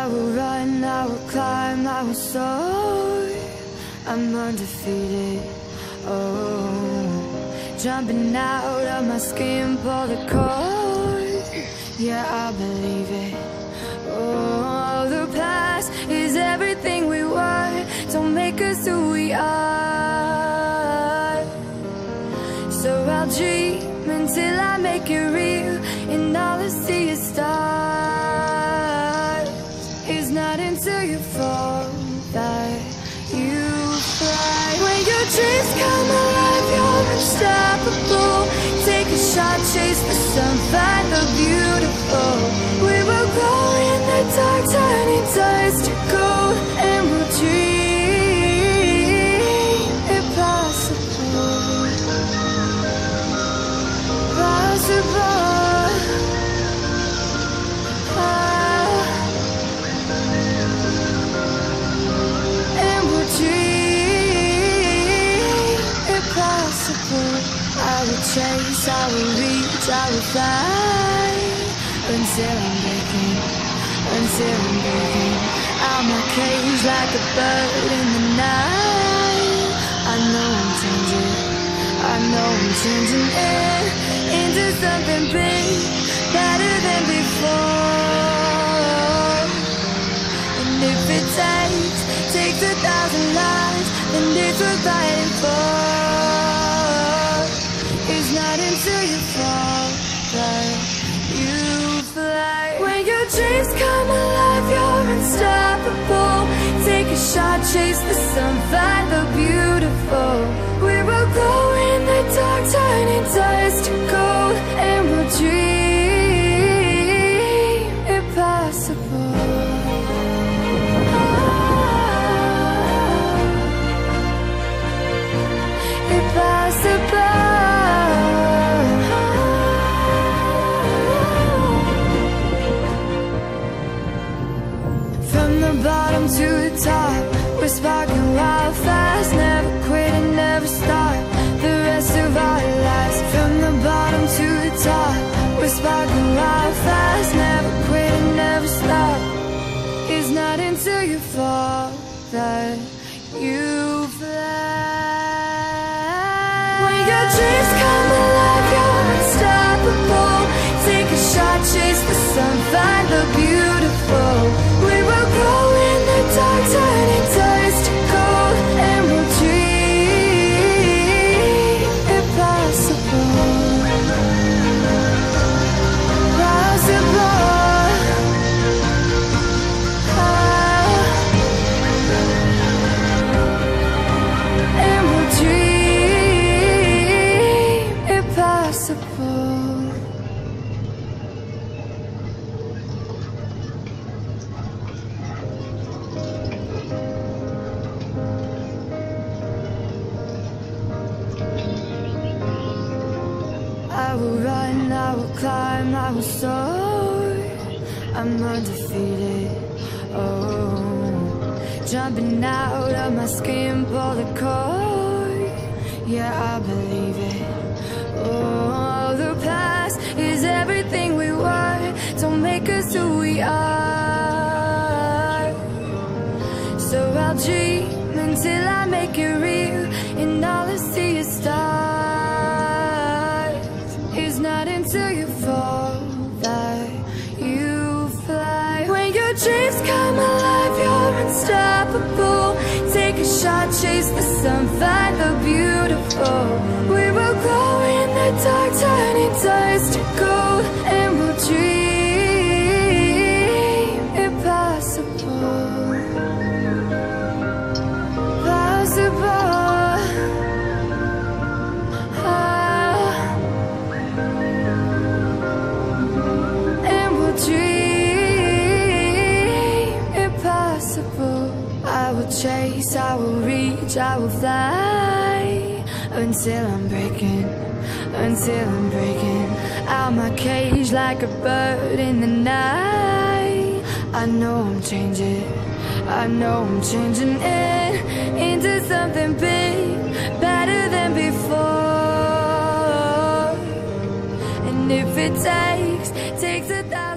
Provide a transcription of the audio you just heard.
I will run, I will climb, I will soar. I'm undefeated, oh. Jumping out of my skin, pull the cord. Yeah, I believe it. Oh, the past is everything we were. Don't make us who we are. So I'll dream until I make it real, and all I see is stars. It's not until you fall that you fly. When your dreams come alive, you're unstoppable. Take a shot, chase the sun, find the beautiful. We will glow in the dark, turning dust to gold, and we'll dream impossible. Possible. And we'll dream impossible. I will chase, I will reach, I will fly until I'm breaking, until I'm breaking out my cage like a bird in the night. I know I'm changing, I know I'm changing into something big, better than before. And if it takes 1,000 lives, then it's worth fighting for. It's not until you fall that you fly. When your dreams come alive, you're unstoppable. Take a shot, chase the sun, find the beautiful. We will glow in the dark, turning dust to gold, and we'll dream impossible. Impossible. From the bottom to the top, we're sparking wild fast. Never quit and never stop the rest of our lives. From the bottom to the top, we're sparking wild fast. Never quit and never stop. It's not until you fall that you fly. When your dreams come alive, you're unstoppable. Take a shot, chase the sun, find the beautiful. We will grow in the dark, turning dust to gold, and we'll dream impossible. Possible. And we'll dream impossible. I will run, I will climb, I will soar. I'm undefeated, oh. Jumping out of my skin, pull the cord. Yeah, I believe it. Oh, the past is everything we were. Don't make us who we are. So I'll dream until I make it real, and all I see is stars. It's not until you fall that you fly. When your dreams come alive, you're unstoppable. Take a shot, chase the sun, find the beautiful. We will glow in the dark, turning dust to gold, and we'll dream impossible. Possible. I will chase, I will reach, I will fly until I'm breaking, until I'm breaking out my cage like a bird in the night. I know I'm changing, I know I'm changing into something big, better than before. And if it takes 1,000